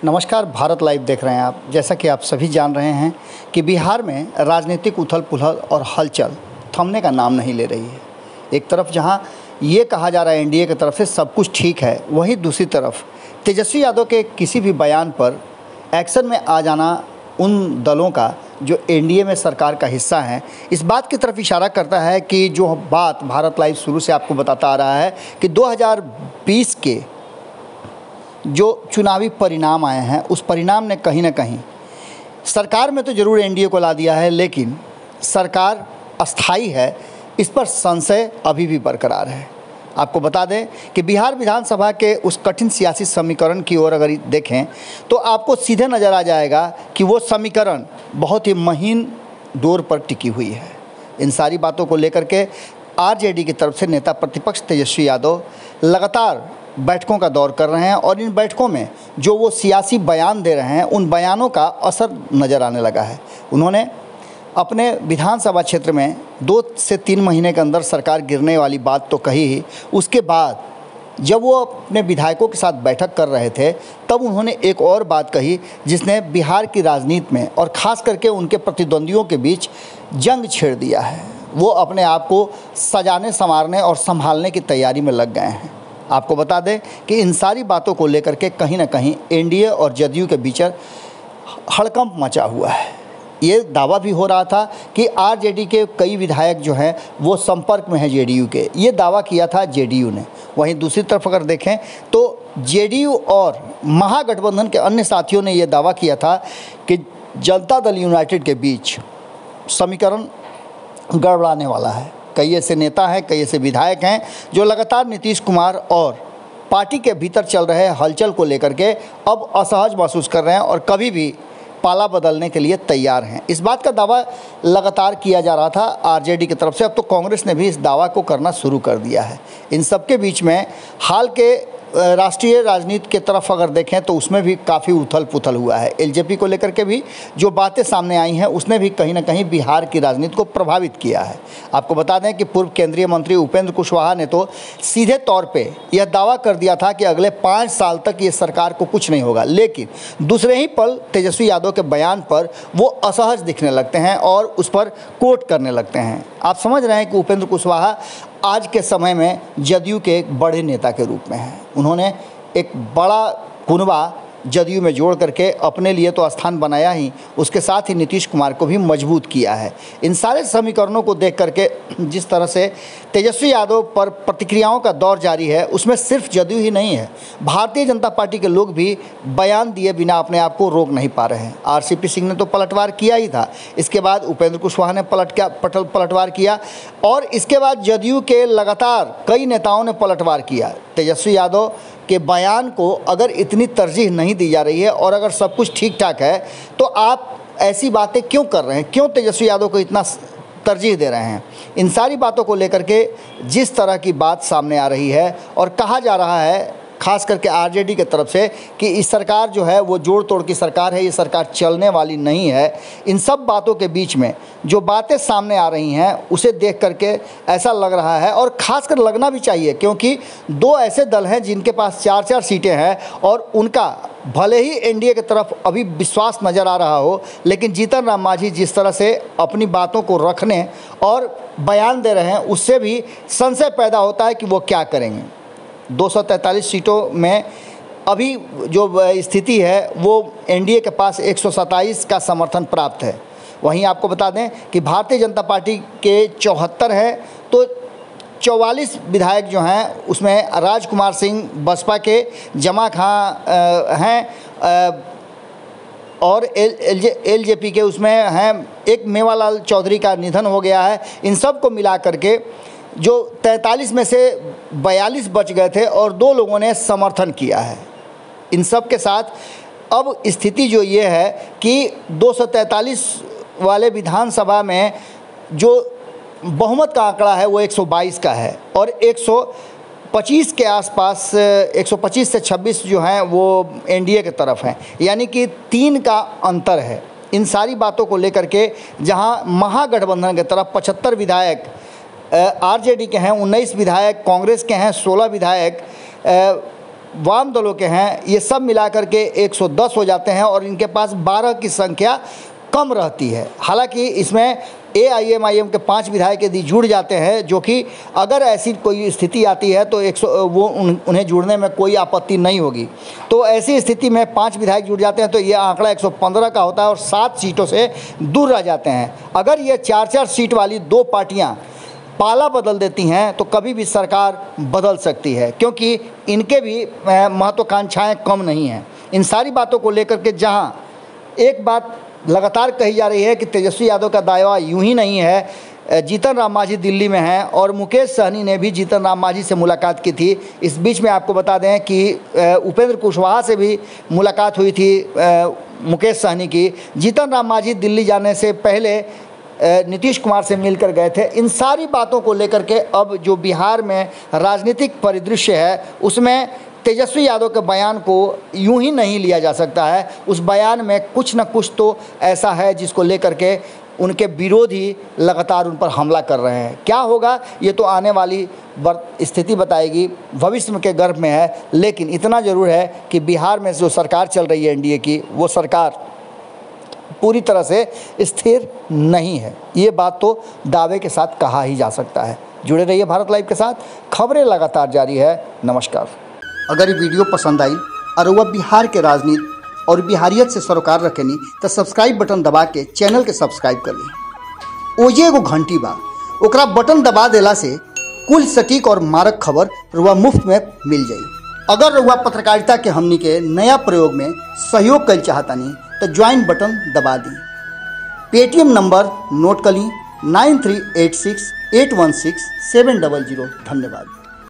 नमस्कार, भारत लाइव देख रहे हैं आप। जैसा कि आप सभी जान रहे हैं कि बिहार में राजनीतिक उथल-पुथल और हलचल थमने का नाम नहीं ले रही है। एक तरफ जहां ये कहा जा रहा है एनडीए की तरफ से सब कुछ ठीक है, वहीं दूसरी तरफ तेजस्वी यादव के किसी भी बयान पर एक्शन में आ जाना उन दलों का जो एनडीए में सरकार का हिस्सा हैं, इस बात की तरफ इशारा करता है कि जो बात भारत लाइव शुरू से आपको बताता आ रहा है कि 2020 के जो चुनावी परिणाम आए हैं, उस परिणाम ने कहीं ना कहीं सरकार में तो ज़रूर एनडीए को ला दिया है, लेकिन सरकार अस्थाई है, इस पर संशय अभी भी बरकरार है। आपको बता दें कि बिहार विधानसभा के उस कठिन सियासी समीकरण की ओर अगर देखें तो आपको सीधे नज़र आ जाएगा कि वो समीकरण बहुत ही महीन डोर पर टिकी हुई है। इन सारी बातों को लेकर के आरजेडी की तरफ से नेता प्रतिपक्ष तेजस्वी यादव लगातार बैठकों का दौर कर रहे हैं और इन बैठकों में जो वो सियासी बयान दे रहे हैं, उन बयानों का असर नज़र आने लगा है। उन्होंने अपने विधानसभा क्षेत्र में 2 से 3 महीने के अंदर सरकार गिरने वाली बात तो कही ही, उसके बाद जब वो अपने विधायकों के साथ बैठक कर रहे थे तब उन्होंने एक और बात कही जिसने बिहार की राजनीति में और ख़ास करके उनके प्रतिद्वंदियों के बीच जंग छेड़ दिया है। वो अपने आप को सजाने, संवारने और संभालने की तैयारी में लग गए हैं। आपको बता दें कि इन सारी बातों को लेकर के कहीं ना कहीं एनडीए और जदयू के बीच हड़कंप मचा हुआ है। ये दावा भी हो रहा था कि आरजेडी के कई विधायक जो हैं वो संपर्क में हैं जेडीयू के, ये दावा किया था जेडीयू ने। वहीं दूसरी तरफ अगर देखें तो जेडीयू और महागठबंधन के अन्य साथियों ने ये दावा किया था कि जनता दल यूनाइटेड के बीच समीकरण गड़बड़ाने वाला है। कई ऐसे नेता हैं, कई ऐसे विधायक हैं जो लगातार नीतीश कुमार और पार्टी के भीतर चल रहे हलचल को लेकर के अब असहज महसूस कर रहे हैं और कभी भी पाला बदलने के लिए तैयार हैं। इस बात का दावा लगातार किया जा रहा था आरजेडी की तरफ से, अब तो कांग्रेस ने भी इस दावा को करना शुरू कर दिया है। इन सब के बीच में हाल के राष्ट्रीय राजनीति के तरफ अगर देखें तो उसमें भी काफ़ी उथल पुथल हुआ है। एलजेपी को लेकर के भी जो बातें सामने आई हैं उसने भी कहीं ना कहीं बिहार की राजनीति को प्रभावित किया है। आपको बता दें कि पूर्व केंद्रीय मंत्री उपेंद्र कुशवाहा ने तो सीधे तौर पे यह दावा कर दिया था कि अगले 5 साल तक ये सरकार को कुछ नहीं होगा, लेकिन दूसरे ही पल तेजस्वी यादव के बयान पर वो असहज दिखने लगते हैं और उस पर कोट करने लगते हैं। आप समझ रहे हैं कि उपेंद्र कुशवाहा आज के समय में जदयू के एक बड़े नेता के रूप में हैं। उन्होंने एक बड़ा कुनबा जदयू में जोड़ करके अपने लिए तो स्थान बनाया ही, उसके साथ ही नीतीश कुमार को भी मजबूत किया है। इन सारे समीकरणों को देख करके जिस तरह से तेजस्वी यादव पर प्रतिक्रियाओं का दौर जारी है, उसमें सिर्फ जदयू ही नहीं है, भारतीय जनता पार्टी के लोग भी बयान दिए बिना अपने आप को रोक नहीं पा रहे हैं। आरसीपी सिंह ने तो पलटवार किया ही था, इसके बाद उपेंद्र कुशवाहा ने पलटवार किया और इसके बाद जदयू के लगातार कई नेताओं ने पलटवार किया। तेजस्वी यादव के बयान को अगर इतनी तरजीह नहीं दी जा रही है और अगर सब कुछ ठीक ठाक है तो आप ऐसी बातें क्यों कर रहे हैं, क्यों तेजस्वी यादव को इतना तरजीह दे रहे हैं? इन सारी बातों को लेकर के जिस तरह की बात सामने आ रही है और कहा जा रहा है खास करके आरजेडी की तरफ से कि इस सरकार जो है वो जोड़ तोड़ की सरकार है, ये सरकार चलने वाली नहीं है, इन सब बातों के बीच में जो बातें सामने आ रही हैं उसे देख करके ऐसा लग रहा है और ख़ासकर लगना भी चाहिए, क्योंकि 2 ऐसे दल हैं जिनके पास 4-4 सीटें हैं और उनका भले ही एनडीए की तरफ अभी विश्वास नज़र आ रहा हो, लेकिन जीतन राम मांझी जिस तरह से अपनी बातों को रखने और बयान दे रहे हैं उससे भी संशय पैदा होता है कि वो क्या करेंगे। 243 सीटों में अभी जो स्थिति है वो एनडीए के पास 127 का समर्थन प्राप्त है। वहीं आपको बता दें कि भारतीय जनता पार्टी के 74 हैं, तो 44 विधायक जो हैं उसमें राजकुमार सिंह बसपा के, जमा खां हैं और एलजेपी के उसमें हैं, एक मेवालाल चौधरी का निधन हो गया है। इन सब को मिला करके जो 43 में से 42 बच गए थे और 2 लोगों ने समर्थन किया है। इन सब के साथ अब स्थिति जो ये है कि 243 वाले विधानसभा में जो बहुमत का आंकड़ा है वो 122 का है और 125 के आसपास 125 से 26 जो हैं वो एनडीए की तरफ हैं, यानी कि 3 का अंतर है। इन सारी बातों को लेकर के जहां महागठबंधन की तरफ 75 विधायक आरजेडी के हैं, 19 विधायक कांग्रेस के हैं, 16 विधायक वाम दलों के हैं, ये सब मिलाकर के 110 हो जाते हैं और इनके पास 12 की संख्या कम रहती है। हालांकि इसमें AIMIM के 5 विधायक यदि जुड़ जाते हैं, जो कि अगर ऐसी कोई स्थिति आती है तो उन्हें जुड़ने में कोई आपत्ति नहीं होगी। तो ऐसी स्थिति में 5 विधायक जुड़ जाते हैं तो ये आंकड़ा 115 का होता है और 7 सीटों से दूर रह जाते हैं। अगर ये 4-4 सीट वाली 2 पार्टियाँ पाला बदल देती हैं तो कभी भी सरकार बदल सकती है, क्योंकि इनके भी महत्वाकांक्षाएँ कम नहीं हैं। इन सारी बातों को लेकर के जहाँ एक बात लगातार कही जा रही है कि तेजस्वी यादव का दावा यूं ही नहीं है, जीतन राम मांझी दिल्ली में हैं और मुकेश सहनी ने भी जीतन राम मांझी से मुलाकात की थी। इस बीच में आपको बता दें कि उपेंद्र कुशवाहा से भी मुलाकात हुई थी मुकेश सहनी की। जीतन राम मांझी दिल्ली जाने से पहले नीतीश कुमार से मिलकर गए थे। इन सारी बातों को लेकर के अब जो बिहार में राजनीतिक परिदृश्य है उसमें तेजस्वी यादव के बयान को यूं ही नहीं लिया जा सकता है। उस बयान में कुछ न कुछ तो ऐसा है जिसको लेकर के उनके विरोधी लगातार उन पर हमला कर रहे हैं। क्या होगा ये तो आने वाली स्थिति बताएगी, भविष्य के गर्भ में है। लेकिन इतना ज़रूर है कि बिहार में जो सरकार चल रही है NDA की, वो सरकार पूरी तरह से स्थिर नहीं है। ये बात तो दावे के साथ कहा ही जा सकता है। जुड़े रहिए भारत लाइव के साथ, खबरें लगातार जारी है। नमस्कार। अगर ये वीडियो पसंद आई और वह बिहार के राजनीति और बिहारियत से सरोकार रखेनी तो सब्सक्राइब बटन दबा के चैनल के सब्सक्राइब कर ली। ओजे एगो घंटी बा, ओकरा बटन दबा देला से कुल सटीक और मारक खबर रुआ मुफ्त में मिल जाई। अगर रुआ पत्रकारिता के हमनी के नया प्रयोग में सहयोग कर चाहतानी तो ज्वाइन बटन दबा दी। पेटीएम नंबर नोट कर ली 9386816700। धन्यवाद।